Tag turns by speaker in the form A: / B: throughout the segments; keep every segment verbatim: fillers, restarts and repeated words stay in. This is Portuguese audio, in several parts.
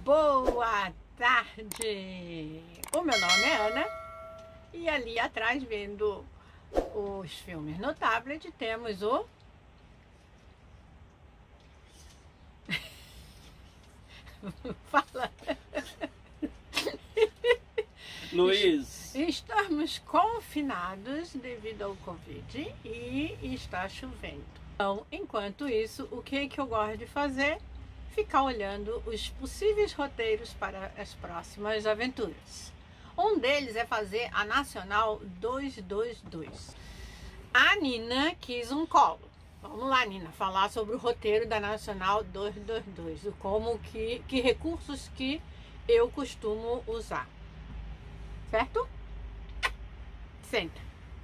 A: Boa tarde! O meu nome é Ana e ali atrás, vendo os filmes no tablet, temos o... Fala!
B: Luiz!
A: Estamos confinados devido ao Covid e está chovendo. Então, enquanto isso, o que, que eu gosto de fazer? Ficar olhando os possíveis roteiros para as próximas aventuras. Um deles é fazer a Nacional duzentos e vinte e dois. A Nina quis um colo. Vamos lá, Nina, falar sobre o roteiro da Nacional duzentos e vinte e dois, o como que, que recursos que eu costumo usar. Certo? Senta.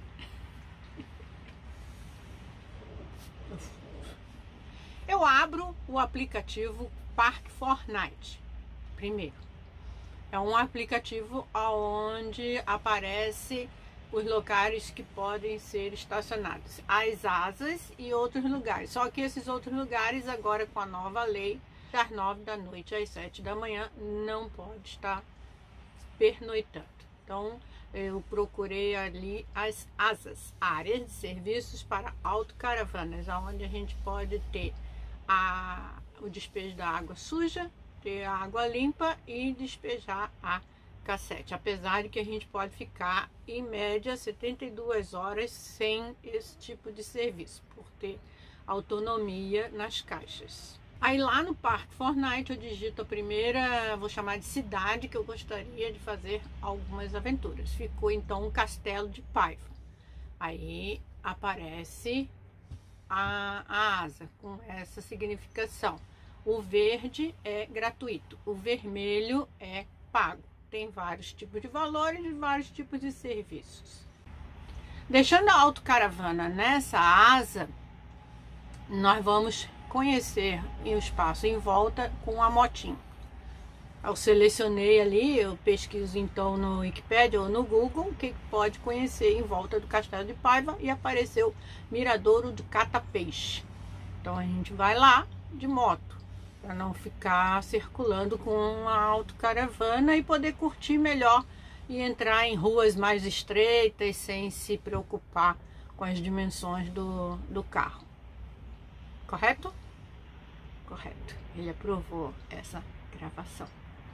A: Eu abro o aplicativo Park Fortnite primeiro. É um aplicativo onde aparece os locais que podem ser estacionados, as asas e outros lugares. Só que esses outros lugares, agora com a nova lei, das nove da noite às sete da manhã, não pode estar pernoitando. Então, eu procurei ali as asas, áreas de serviços para autocaravanas, onde a gente pode ter a, o despejo da água suja, ter a água limpa e despejar a cassete. Apesar de que a gente pode ficar, em média, setenta e duas horas sem esse tipo de serviço, por ter autonomia nas caixas. Aí lá no Park Fortnite eu digito a primeira, vou chamar de cidade, que eu gostaria de fazer algumas aventuras. Ficou então o Castelo de Paiva. Aí aparece a, a asa com essa significação. O verde é gratuito, o vermelho é pago. Tem vários tipos de valores e vários tipos de serviços. Deixando a autocaravana nessa asa, nós vamos conhecer o espaço em volta com a motinha. Eu selecionei ali, eu pesquiso então no Wikipedia ou no Google o que pode conhecer em volta do Castelo de Paiva e apareceu Miradouro do Catapeixe. Então a gente vai lá de moto, para não ficar circulando com a autocaravana e poder curtir melhor e entrar em ruas mais estreitas sem se preocupar com as dimensões do, do carro. Correto? Correto. Ele aprovou essa gravação.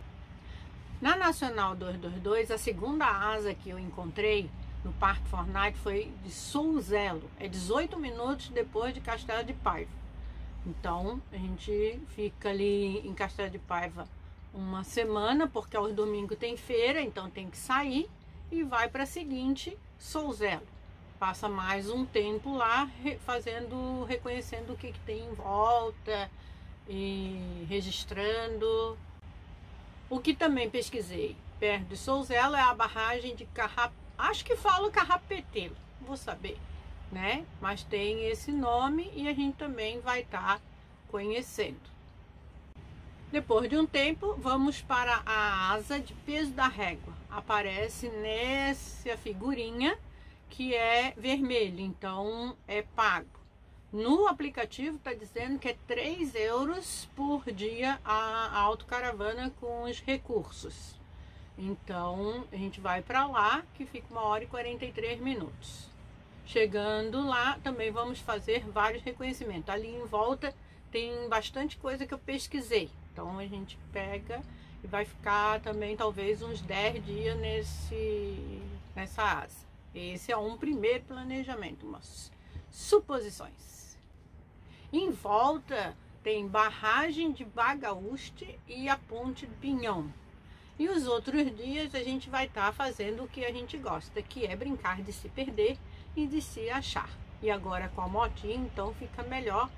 A: Na Nacional duzentos e vinte e dois, a segunda asa que eu encontrei no Park Fortnite foi de Souzelo. É dezoito minutos depois de Castelo de Paiva. Então, a gente fica ali em Castelo de Paiva uma semana, porque aos domingos tem feira, então tem que sair e vai para a seguinte, Souzelo. Passa mais um tempo lá fazendo, reconhecendo o que, que tem em volta e registrando. O que também pesquisei perto de Souzelo é a barragem de Carrap... acho que falo Carrapetelo, vou saber, né? Mas tem esse nome e a gente também vai estar tá conhecendo. Depois de um tempo, vamos para a asa de Peso da Régua. Aparece nessa figurinha que é vermelho, então é pago. No aplicativo está dizendo que é três euros por dia a autocaravana com os recursos. Então a gente vai para lá, que fica uma hora e quarenta e três minutos. Chegando lá, também vamos fazer vários reconhecimentos. Ali em volta tem bastante coisa que eu pesquisei. Então a gente pega e vai ficar também talvez uns dez dias nesse, nessa asa. Esse é um primeiro planejamento, umas suposições. Em volta tem barragem de Bagaúste e a ponte de Pinhão. E os outros dias a gente vai estar tá fazendo o que a gente gosta, que é brincar de se perder e de se achar. E agora com a motinha, então fica melhor,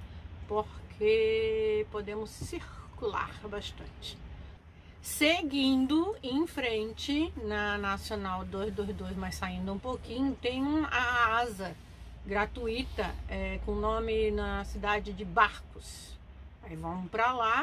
A: porque podemos circular bastante. Seguindo em frente na Nacional duzentos e vinte e dois, mas saindo um pouquinho, tem a asa gratuita é, com nome na cidade de Barcos. Aí vamos para lá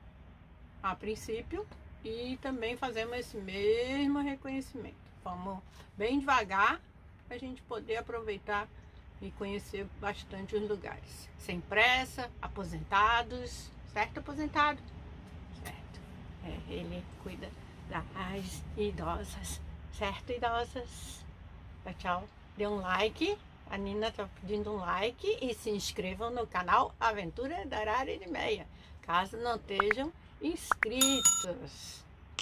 A: a princípio e também fazemos esse mesmo reconhecimento. Vamos bem devagar para a gente poder aproveitar e conhecer bastante os lugares. Sem pressa, aposentados, certo, aposentado? Certo. É, ele cuida das idosas, certo, idosas? Tchau, dê um like, a Nina tá pedindo um like e se inscrevam no canal Aventura da Arara de Meia, caso não estejam inscritos.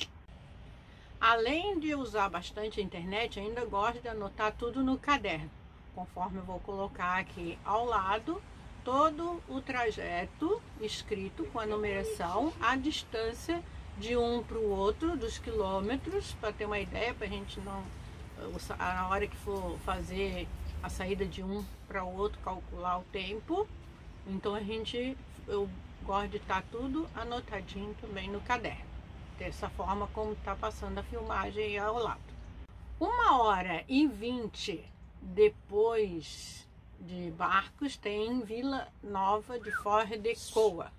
A: Além de usar bastante a internet, ainda gosto de anotar tudo no caderno, conforme eu vou colocar aqui ao lado todo o trajeto escrito com a numeração, a distância de um para o outro dos quilômetros, para ter uma ideia, para a gente não, na hora que for fazer a saída de um para o outro, calcular o tempo. Então a gente, eu gosto de estar tudo anotadinho também no caderno, dessa forma como está passando a filmagem aí ao lado. Uma hora e vinte depois de Barcos tem Vila Nova de Forre de Coa.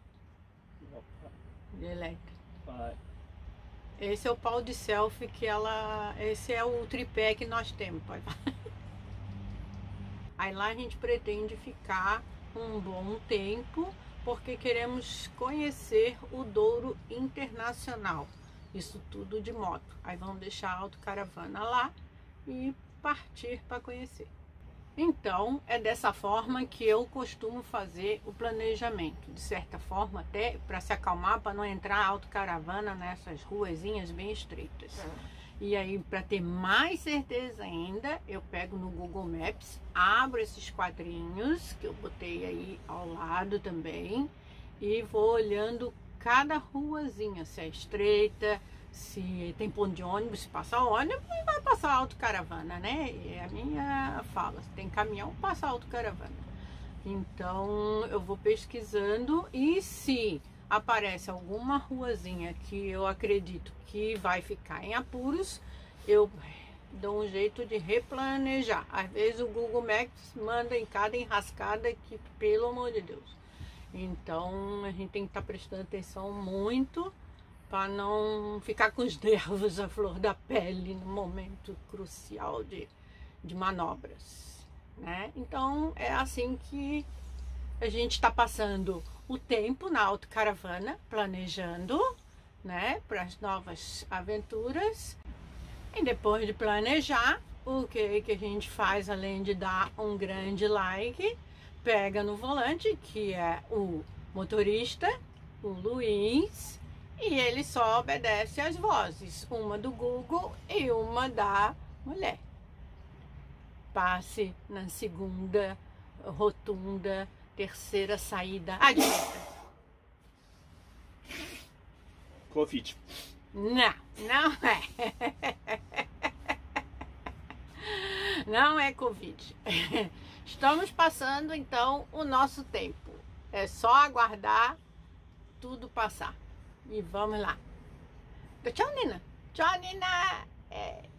A: Esse é o pau de selfie que ela... Esse é o tripé que nós temos. Pode falar. Aí lá a gente pretende ficar um bom tempo, porque queremos conhecer o Douro Internacional. Isso tudo de moto. Aí vamos deixar a autocaravana lá e partir para conhecer. Então, é dessa forma que eu costumo fazer o planejamento. De certa forma, até para se acalmar, para não entrar autocaravana nessas ruazinhas bem estreitas. É. E aí, para ter mais certeza ainda, eu pego no Google Maps, abro esses quadrinhos que eu botei aí ao lado também e vou olhando cada ruazinha, se é estreita, se tem ponto de ônibus, se passa ônibus, vai passar autocaravana, né? É a minha fala, se tem caminhão, passa autocaravana. Então eu vou pesquisando e se aparece alguma ruazinha que eu acredito que vai ficar em apuros, eu dou um jeito de replanejar. Às vezes o Google Maps manda em cada enrascada que, pelo amor de Deus. Então a gente tem que estar prestando atenção muito para não ficar com os nervos à flor da pele no momento crucial de, de manobras, né? Então é assim que a gente está passando o tempo na autocaravana, planejando, né, para as novas aventuras. E depois de planejar, o que, que a gente faz além de dar um grande like? Pega no volante, que é o motorista, o Luiz, e ele só obedece às vozes, uma do Google e uma da mulher. Passe na segunda rotunda, terceira saída à direita.
B: Covid.
A: Não, não é. Não é Covid. Estamos passando então o nosso tempo. É só aguardar tudo passar. E vamos lá. Tchau, Nina. Tchau, Nina. É...